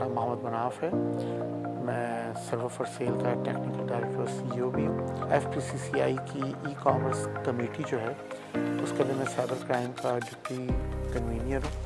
नाम मोहम्मद मनाफ है। मैं सर्वर फॉर सेल का टेक्निकल डायरेक्टर और सीईओ भी हूँ। एफपीसीसीआई की ई कॉमर्स कमेटी जो है उसके लिए मैं साइबर क्राइम का डिप्टी कन्वीनियर हूँ।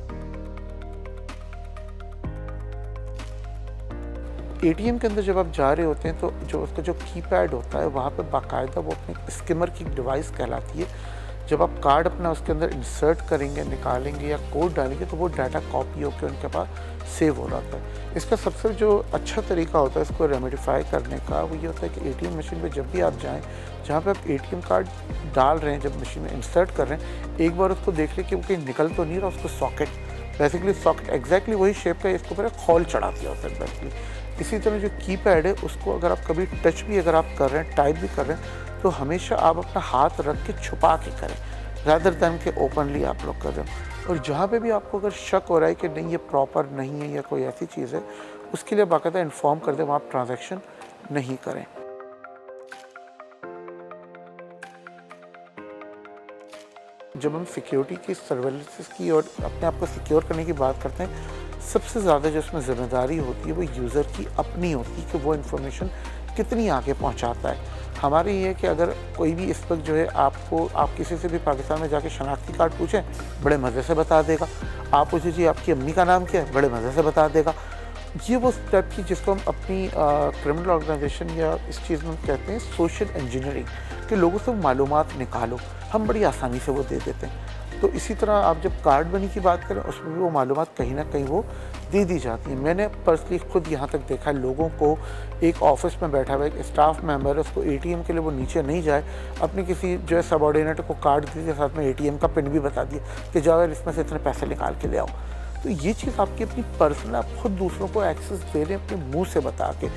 एटीएम के अंदर जब आप जा रहे होते हैं तो जो उसका जो कीपैड होता है वहाँ पे बाकायदा वो अपने स्किमर की डिवाइस कहलाती है। जब आप कार्ड अपना उसके अंदर इंसर्ट करेंगे, निकालेंगे या कोड डालेंगे तो वो डाटा कॉपी होकर उनके पास सेव हो जाता है। इसका सबसे जो अच्छा तरीका होता है इसको रेमेडिफाई करने का वो ये होता है कि एटीएम मशीन पे जब भी आप जाएं, जहाँ पे आप एटीएम कार्ड डाल रहे हैं, जब मशीन में इंसर्ट कर रहे हैं, एक बार उसको देख लें कि वो कहीं निकल तो नहीं रहा। उसको सॉकेट, बेसिकली सॉकेट एग्जैक्टली वही शेप का इसके ऊपर खोल चढ़ा दिया होता है बेसिकली। इसी तरह जो कीपैड है उसको अगर आप कभी टच भी अगर आप कर रहे हैं, टाइप भी कर रहे हैं, तो हमेशा आप अपना हाथ रख के छुपा के करें रादर दैन के ओपनली आप लोग कर रहे हो। और जहाँ पे भी आपको अगर शक हो रहा है कि नहीं ये प्रॉपर नहीं है या कोई ऐसी चीज़ है, उसके लिए बाकायदा इन्फॉर्म कर दें, वहाँ आप ट्रांजैक्शन नहीं करें। जब हम सिक्योरिटी की, सर्वेलेंस की और अपने आप को सिक्योर करने की बात करते हैं, सबसे ज़्यादा जो उसमें ज़िम्मेदारी होती है वो यूज़र की अपनी होती है कि वो इन्फॉर्मेशन कितनी आगे पहुंचाता है। हमारे ये है कि अगर कोई भी इस वक्त जो है आपको, आप किसी से भी पाकिस्तान में जाके शनाख्ती कार्ड पूछें, बड़े मज़े से बता देगा। आप पूछे जी आपकी अम्मी का नाम क्या है, बड़े मज़े से बता देगा। ये वो स्टेप की जिसको हम अपनी क्रिमिनल ऑर्गेनाइजेशन या इस चीज़ में कहते हैं सोशल इंजीनियरिंग, कि लोगों से मालूमात निकालो, हम बड़ी आसानी से वो दे देते हैं। तो इसी तरह आप जब कार्ड बनी की बात करें उसमें भी वो मालूमात कहीं ना कहीं वो दे दी जाती है। मैंने पर्सनली खुद यहाँ तक देखा है लोगों को, एक ऑफिस में बैठा हुआ एक स्टाफ मेंबर है, उसको एटीएम के लिए वो नीचे नहीं जाए, अपने किसी जो है सबॉर्डिनेट को कार्ड दे दिया, साथ में एटीएम का पिन भी बता दिया कि जाओ यार इसमें से इतने पैसे निकाल के ले आओ। तो ये चीज़ आपकी अपनी पर्सनल, आप खुद दूसरों को एक्सेस दे रहे हैं अपने मुँह से बता के।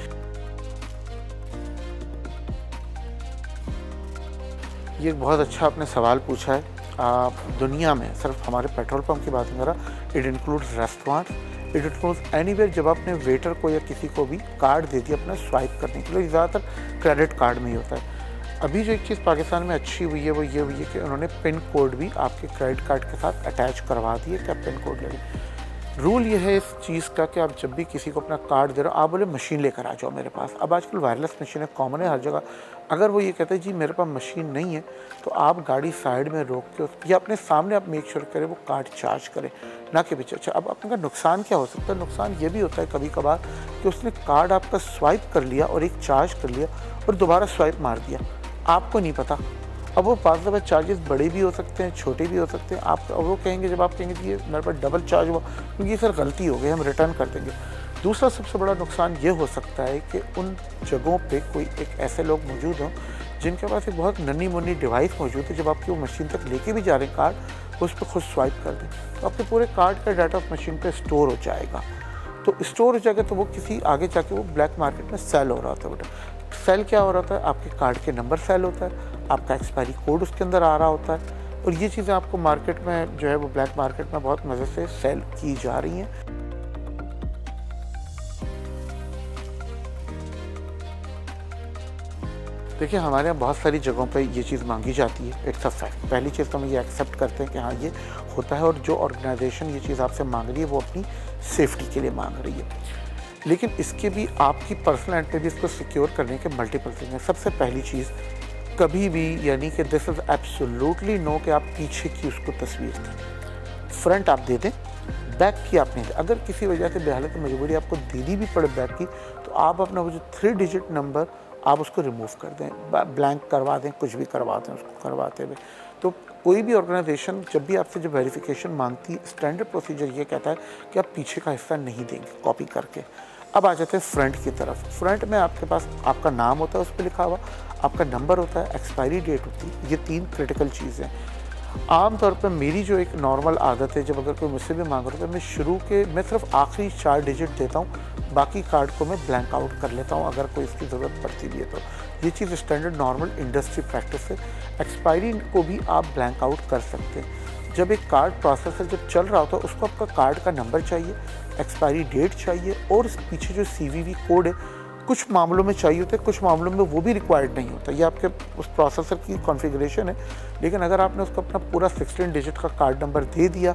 ये बहुत अच्छा आपने सवाल पूछा है। दुनिया में सिर्फ हमारे पेट्रोल पंप की बात नहीं कर रहा, it includes restaurant, it includes anywhere. जब आपने वेटर को या किसी को भी कार्ड दे दिया अपना स्वाइप करने के लिए, ज़्यादातर क्रेडिट कार्ड में ही होता है। अभी जो एक चीज़ पाकिस्तान में अच्छी हुई है वो ये हुई है कि उन्होंने पिन कोड भी आपके क्रेडिट कार्ड के साथ अटैच करवा दिए कि आप पिन कोड ले लें। रूल ये है इस चीज़ का कि आप जब भी किसी को अपना कार्ड दे रहे हो, आप बोले मशीन लेकर आ जाओ मेरे पास। अब आजकल वायरलेस मशीन है, कॉमन है हर जगह। अगर वो ये कहते हैं जी मेरे पास मशीन नहीं है, तो आप गाड़ी साइड में रोक के या अपने सामने आप मेक श्योर करें वो कार्ड चार्ज करें, ना कि पीछे। अच्छा, अब आपका नुकसान क्या हो सकता है? नुकसान ये भी होता है कभी कभार कि उसने कार्ड आपका स्वाइप कर लिया और एक चार्ज कर लिया और दोबारा स्वाइप मार दिया, आपको नहीं पता। अब वो 5 दफ़ा चार्जेस बड़े भी हो सकते हैं, छोटे भी हो सकते हैं। आप वो कहेंगे, जब आप कहेंगे कि ये मेरे पास डबल चार्ज हुआ क्योंकि सर गलती हो गई, हम रिटर्न कर देंगे। दूसरा सबसे बड़ा नुकसान ये हो सकता है कि उन जगहों पे कोई एक ऐसे लोग मौजूद हों जिनके पास एक बहुत नन्ही मुन्नी डिवाइस मौजूद है, जब आपकी वो मशीन तक लेके भी जा रहे हैं कार्ड, उस पर खुद स्वाइप कर दें तो आपके पूरे कार्ड का डाटा उस मशीन पर स्टोर हो जाएगा। तो स्टोर हो जाएगा तो वो किसी आगे जाके वो ब्लैक मार्केट में सेल हो रहा होता है। बेटा सेल क्या हो रहा है? आपके कार्ड के नंबर सेल होता है, आपका एक्सपायरी कोड उसके अंदर आ रहा होता है, और ये चीज़ें आपको मार्केट में जो है वो ब्लैक मार्केट में बहुत मज़े से सेल की जा रही हैं। देखिए, हमारे यहाँ बहुत सारी जगहों पे ये चीज़ मांगी जाती है। It's a fact. पहली चीज़ तो हम ये एक्सेप्ट करते हैं कि हाँ ये होता है, और जो ऑर्गेनाइजेशन ये चीज़ आपसे मांग रही है वो अपनी सेफ्टी के लिए मांग रही है। लेकिन इसके भी आपकी पर्सनल एंड पे भी इसको सिक्योर करने के मल्टीपल थिंग है। सबसे पहली चीज़, कभी भी यानी कि दिस इज़ एब्सोल्युटली नो कि आप पीछे की उसको तस्वीर दें। फ्रंट आप दे दें, बैक की आप नहीं दें। अगर किसी वजह से बेहालत मजबूरी आपको देनी भी पड़े बैक की, तो आप अपना वो जो 3 डिजिट नंबर आप उसको रिमूव कर दें, ब्लैंक करवा दें, कुछ भी करवा दें उसको करवाते हुए। तो कोई भी ऑर्गेनाइजेशन जब भी आपसे जो वेरिफिकेशन मांगती है, स्टैंडर्ड प्रोसीजर ये कहता है कि आप पीछे का हिस्सा नहीं देंगे कॉपी करके। अब आ जाते हैं फ्रंट की तरफ। फ्रंट में आपके पास आपका नाम होता है उस पर लिखा हुआ, आपका नंबर होता है, एक्सपायरी डेट होती है। ये 3 क्रिटिकल चीज़ें हैं। आमतौर पर मेरी जो एक नॉर्मल आदत है, जब अगर कोई मुझसे भी मांग रहा है तो मैं सिर्फ आखिरी 4 डिजिट देता हूँ, बाकी कार्ड को मैं ब्लैंक आउट कर लेता हूँ अगर कोई इसकी ज़रूरत पड़ती भी है तो। ये चीज़ स्टैंडर्ड नॉर्मल इंडस्ट्री प्रैक्टिस है। एक्सपायरी को भी आप ब्लैंक आउट कर सकते हैं। जब एक कार्ड प्रोसेसर जब चल रहा होता है उसको आपका कार्ड का नंबर चाहिए, एक्सपायरी डेट चाहिए, और इस पीछे जो CVV कोड है कुछ मामलों में चाहिए होता है, कुछ मामलों में वो भी रिक्वायर्ड नहीं होता। ये आपके उस प्रोसेसर की कॉन्फ़िगरेशन है। लेकिन अगर आपने उसको अपना पूरा 16 डिजिट का कार्ड नंबर दे दिया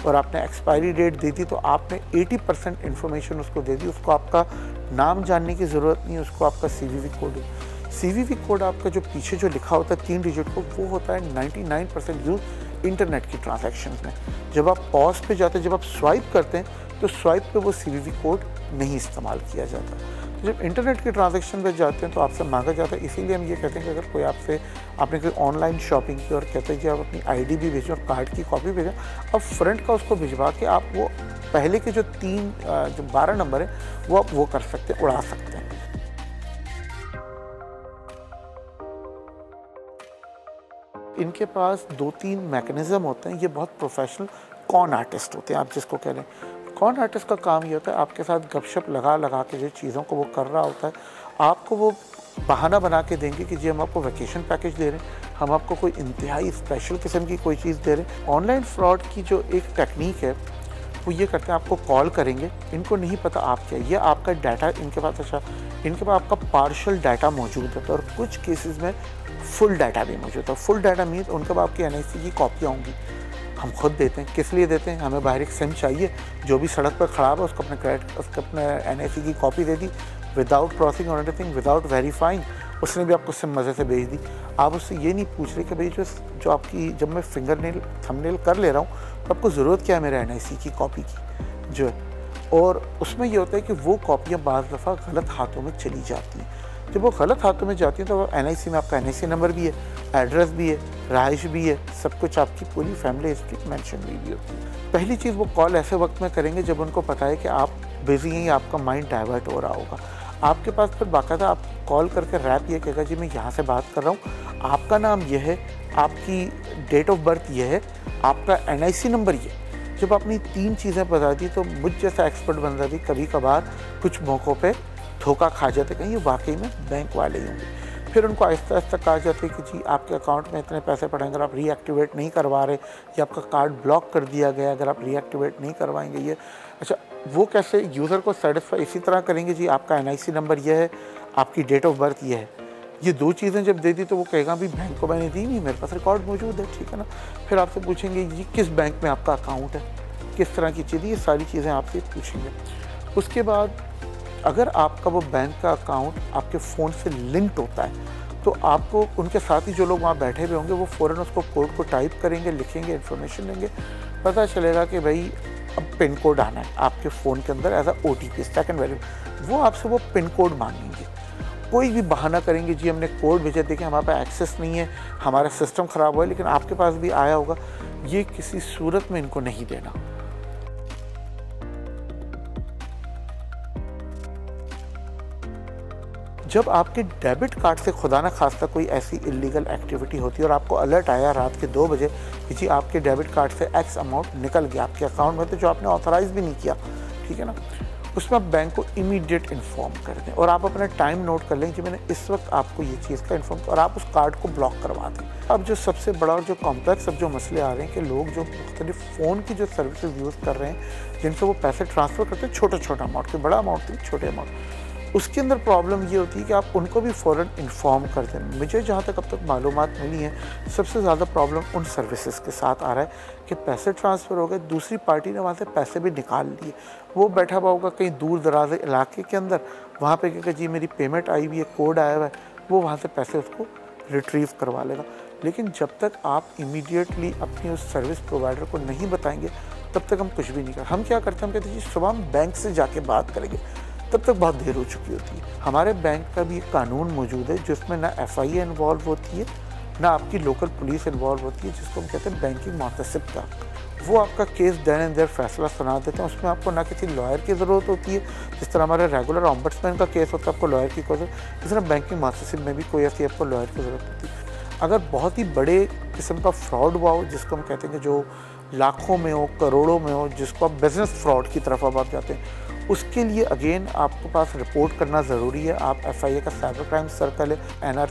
और आपने एक्सपायरी डेट दे दी तो आपने 80% इन्फॉर्मेशन उसको दे दी। उसको आपका नाम जानने की ज़रूरत नहीं है, उसको आपका CVV कोड है। CVV कोड आपका जो पीछे जो लिखा होता है 3 डिजिट को, वो होता है 99% यूज़ इंटरनेट की ट्रांजैक्शन में। जब आप पॉज पे जाते हैं, जब आप स्वाइप करते हैं तो स्वाइप पे वो CVV कोड नहीं इस्तेमाल किया जाता। तो जब इंटरनेट के ट्रांजैक्शन पे जाते हैं तो आपसे मांगा जाता है। इसीलिए हम ये कहते हैं कि अगर कोई आपने कोई ऑनलाइन शॉपिंग की और कहते हैं कि आप अपनी ID भी भेजें और कार्ड की कॉपी भेजें, अब फ्रंट का उसको भिजवा के आप वो पहले के जो 12 नंबर है वो आप वो कर सकते हैं, उड़ा सकते हैं। इनके पास 2-3 मैकेनिज़्म होते हैं। ये बहुत प्रोफेशनल कॉन आर्टिस्ट होते हैं, आप जिसको कह रहे हैं। कॉन आर्टिस्ट का काम ये होता है आपके साथ गपशप लगा के जो चीज़ों को वो कर रहा होता है, आपको वो बहाना बना के देंगे कि जी हम आपको वैकेशन पैकेज दे रहे हैं, हम आपको कोई इंतहाई स्पेशल किस्म की कोई चीज़ दे रहे हैं। ऑनलाइन फ्रॉड की जो एक टेक्निक है वो ये करते हैं, आपको कॉल करेंगे, इनको नहीं पता आप क्या, ये आपका डाटा इनके पास, अच्छा इनके पास आपका पार्शियल डाटा मौजूद होता है और कुछ केसेस में फुल डाटा भी मौजूद है। फुल डाटा मीन्स उनके पास आपकी NIC की कॉपियाँ होंगी। हम खुद देते हैं, किस लिए देते हैं, हमें बाहर एक सिम चाहिए, जो भी सड़क पर खड़ा है उसको अपने NIC की कॉपी दे दी, विदाउट क्रॉसिंग और एनीथिंग, विदाउट वेरीफाइंग, उसने भी आपको सिम मज़े से भेज दी। आप उससे ये नहीं पूछ रहे कि भाई जो आपकी, जब मैं फिंगरनेल थंबनेल कर ले रहा हूँ तो आपको ज़रूरत क्या है मेरे NIC की कॉपी की जो है। और उसमें ये होता है कि वो कॉपियाँ बाज़ दफ़ा गलत हाथों में चली जाती हैं। जब वो गलत हाथों में जाती हैं तो NIC में आपका NIC नंबर भी है, एड्रेस भी है, रहाइश भी है, सब कुछ, आपकी पूरी फैमिली हिस्ट्री मेंशन हुई भी होती है। पहली चीज़, वो कॉल ऐसे वक्त में करेंगे जब उनको पता है कि आप बिज़ी हैं या आपका माइंड डाइवर्ट हो रहा होगा। आपके पास फिर बाकायदा आप कॉल करके रैप ये कहेगा, जी मैं यहाँ से बात कर रहा हूँ, आपका नाम ये है, आपकी डेट ऑफ बर्थ ये है, आपका NIC नंबर ये। जब अपनी 3 चीज़ें बता दी तो मुझ जैसा एक्सपर्ट बंदा भी कभी कभार कुछ मौक़ों पे धोखा खा जाते, कहीं ये वाकई में बैंक वाले ही होंगे। फिर उनको आहिस्ता आहिस्ता कहा जाता है कि जी आपके अकाउंट में इतने पैसे पड़े, अगर आप रीएक्टिवेट नहीं करवा रहे या आपका कार्ड ब्लॉक कर दिया गया, अगर आप रीएक्टिवेट नहीं करवाएंगे ये, अच्छा वो कैसे यूज़र को सेटिस्फाई इसी तरह करेंगे, जी आपका NIC नंबर ये है, आपकी डेट ऑफ बर्थ ये है। ये 2 चीज़ें जब दे दी तो वो कहेगा भी बैंक को मैंने दी नहीं, मेरे पास रिकॉर्ड मौजूद है, ठीक है ना। फिर आपसे पूछेंगे जी किस बैंक में आपका अकाउंट है, किस तरह की चीज़, ये सारी चीज़ें आपसे पूछेंगे। उसके बाद अगर आपका वो बैंक का अकाउंट आपके फ़ोन से लिंक्ड होता है तो आपको उनके साथ ही जो लोग वहाँ बैठे हुए होंगे वो फ़ौरन उसको कोड को टाइप करेंगे, लिखेंगे, इन्फॉर्मेशन लेंगे, पता चलेगा कि भाई अब पिन कोड आना है आपके फ़ोन के अंदर एज OTP, सेकंड वैल्यू। वो आपसे वो पिन कोड मांगेंगे, कोई भी बहाना करेंगे, जी हमने कोड भेजा, देखिए हमारे पास एक्सेस नहीं है, हमारा सिस्टम ख़राब हुआ है, लेकिन आपके पास भी आया होगा, ये किसी सूरत में इनको नहीं देना। जब आपके डेबिट कार्ड से खुदा न खास्ता कोई ऐसी इलीगल एक्टिविटी होती है और आपको अलर्ट आया रात के 2 बजे कि जी आपके डेबिट कार्ड से X अमाउंट निकल गया आपके अकाउंट में, तो जो आपने ऑथराइज़ भी नहीं किया, ठीक है ना, उसमें आप बैंक को इमीडिएट इन्फॉर्म कर दें और आप अपना टाइम नोट कर लें कि मैंने इस वक्त आपको ये चीज़ का इन्फॉर्म, और आप उस कार्ड को ब्लॉक करवा दें। अब जो सबसे बड़ा और जो कॉम्प्लेक्स अब जो मसले आ रहे हैं कि लोग जो मुख्तलिफ फ़ोन की जो सर्विसेज यूज़ कर रहे हैं जिनसे वो पैसे ट्रांसफ़र करते हैं, छोटा अमाउंट के, बड़ा अमाउंट नहीं, छोटे अमाउंट, उसके अंदर प्रॉब्लम ये होती है कि आप उनको भी फ़ौरन इन्फॉर्म कर दें। मुझे जहाँ तक अब तक मालूमात मिली है, सबसे ज़्यादा प्रॉब्लम उन सर्विसेज के साथ आ रहा है कि पैसे ट्रांसफ़र हो गए, दूसरी पार्टी ने वहाँ से पैसे भी निकाल लिए, वो बैठा हुआ होगा कहीं दूर दराज इलाके के अंदर, वहाँ पे कहेगा जी मेरी पेमेंट आई हुई है, कोड आया हुआ है, वो वहाँ से पैसे उसको रिट्रीव करवा लेगा। लेकिन जब तक आप इमीडिएटली अपनी उस सर्विस प्रोवाइडर को नहीं बताएंगे तब तक हम कुछ भी नहीं कर। हम क्या करते हैं, हम कहते हैं जी सुबह हम बैंक से जाके बात करेंगे, तब तक बहुत देर हो चुकी होती है। हमारे बैंक का भी एक कानून मौजूद है जिसमें ना FIA इन्वॉल्व होती है, ना आपकी लोकल पुलिस इन्वॉल्व होती है, जिसको हम कहते हैं बैंकिंग मुहतसिब का। वो आपका केस देन एंड देयर फैसला सुना देते हैं, उसमें आपको ना किसी लॉयर की ज़रूरत होती है, जिस तरह हमारे रेगुलर ऑम्बड्समैन का केस होता है आपको लॉयर की ज़रूरत, इस तरह बैंकिंग मुहतसिब में भी कोई ऐसी आपको लॉयर की ज़रूरत होती है। अगर बहुत ही बड़े किस्म का फ्रॉड हुआ हो, जिसको हम कहते हैं कि जो लाखों में हो, करोड़ों में हो, जिसको आप बिज़नेस फ्रॉड की तरफ अब आप जाते हैं, उसके लिए अगेन आपके पास रिपोर्ट करना ज़रूरी है। आप FIA का साइबर क्राइम सर्कल है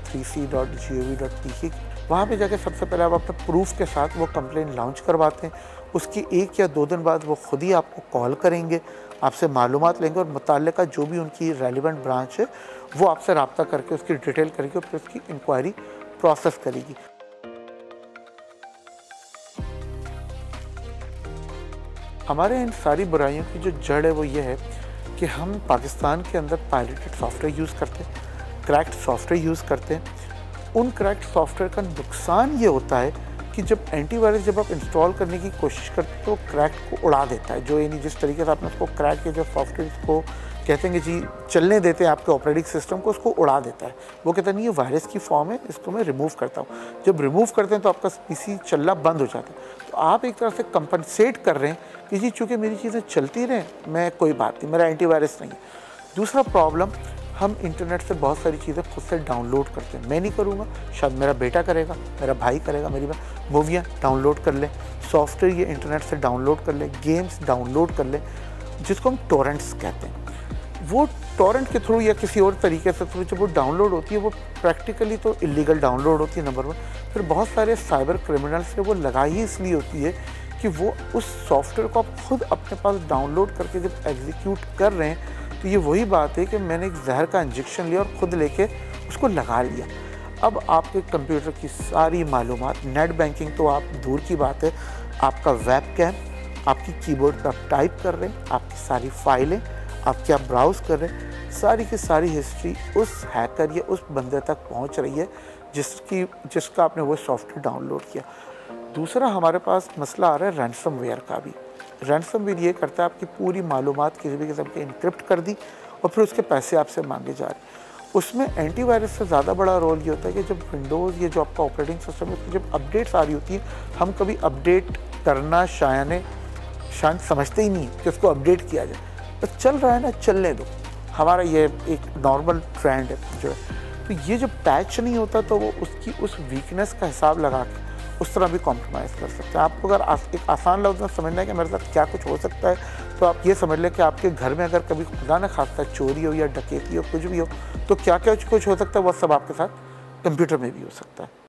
nr3c.gov.pk, वहाँ पे जाके सबसे पहले आप अपने प्रूफ के साथ वो कंप्लेंट लॉन्च करवाते हैं। उसके 1 या 2 दिन बाद वो खुद ही आपको कॉल करेंगे, आपसे मालूमात लेंगे और मुताल्लिका जो भी उनकी रेलिवेंट ब्रांच है वो आपसे रब्ता करके उसकी डिटेल करेगी और फिर उसकी इंक्वायरी प्रोसेस करेगी। हमारे इन सारी बुराइयों की जो जड़ है वो ये है कि हम पाकिस्तान के अंदर पायरेटेड सॉफ्टवेयर यूज़ करते हैं, क्रैक्ड सॉफ्टवेयर यूज़ करते हैं। उन क्रैक्ड सॉफ्टवेयर का नुकसान ये होता है कि जब एंटीवायरस जब आप इंस्टॉल करने की कोशिश करते हैं तो वो क्रैक को उड़ा देता है। जो यानी जिस तरीके से आपने उसको क्रैक किया, जो सॉफ्टवेयर को कहते हैं कि जी चलने देते हैं आपके ऑपरेटिंग सिस्टम को, उसको उड़ा देता है। वो कहता नहीं ये वायरस की फॉर्म है, इसको मैं रिमूव करता हूँ। जब रिमूव करते हैं तो आपका पीसी चलना बंद हो जाता है। तो आप एक तरह से कंपनसेट कर रहे हैं कि जी चूँकि मेरी चीज़ें चलती रहें, मैं कोई बात नहीं, मेरा एंटीवायरस नहीं है। दूसरा प्रॉब्लम, हम इंटरनेट से बहुत सारी चीज़ें खुद से डाउनलोड करते हैं। मैं नहीं करूँगा, शायद मेरा बेटा करेगा, मेरा भाई करेगा, मेरी मूवियाँ डाउनलोड कर लें, सॉफ्टवेयर ये इंटरनेट से डाउनलोड कर लें, गेम्स डाउनलोड कर लें, जिसको हम टोरेंट्स कहते हैं। वो टोरेंट के थ्रू या किसी और तरीके से थ्रू जब वो डाउनलोड होती है, वो प्रैक्टिकली तो इलीगल डाउनलोड होती है नंबर 1। फिर बहुत सारे साइबर क्रिमिनल्स से वो लगाई ही इसलिए होती है कि वो उस सॉफ्टवेयर को आप खुद अपने पास डाउनलोड करके जब एग्जीक्यूट कर रहे हैं तो ये वही बात है कि मैंने एक जहर का इंजेक्शन लिया और ख़ुद लेके उसको लगा लिया। अब आपके कंप्यूटर की सारी मालूमात, नेट बैंकिंग तो आप दूर की बात है, आपका वेब कैम, आपकी कीबोर्ड पर आप टाइप कर रहे हैं, आपकी सारी फाइलें, आप क्या ब्राउज़ कर रहे हैं, सारी की सारी हिस्ट्री उस हैकर या उस बंदे तक पहुंच रही है जिसका आपने वो सॉफ्टवेयर डाउनलोड किया। दूसरा हमारे पास मसला आ रहा है रैंसमवेयर का भी। रैंसमवेयर ये करता है आपकी पूरी मालूमात किसी भी किस्म की इनक्रिप्ट कर दी और फिर उसके पैसे आपसे मांगे जा रहे हैं। उसमें एंटीवायरस से ज़्यादा बड़ा रोल ये होता है कि जब विंडोज़ या जो आपका ऑपरेटिंग सिस्टम है उसकी जब अपडेट्स आ रही होती हैं, हम कभी अपडेट करना शायद समझते ही नहीं कि उसको अपडेट किया जाए। तो चल रहा है ना, चलने दो, हमारा ये एक नॉर्मल ट्रेंड है जो है। तो ये जब पैच नहीं होता तो वो उसकी उस वीकनेस का हिसाब लगा के उस तरह भी कॉम्प्रोमाइज़ कर सकते हैं। आपको अगर एक आसान लफ्ज़ में समझना है कि मेरे साथ क्या कुछ हो सकता है, तो आप ये समझ लें कि आपके घर में अगर कभी खुदा न खास्ता चोरी हो या डकैती हो, कुछ भी हो, तो क्या क्या कुछ हो सकता है, वो सब आपके साथ कंप्यूटर में भी हो सकता है।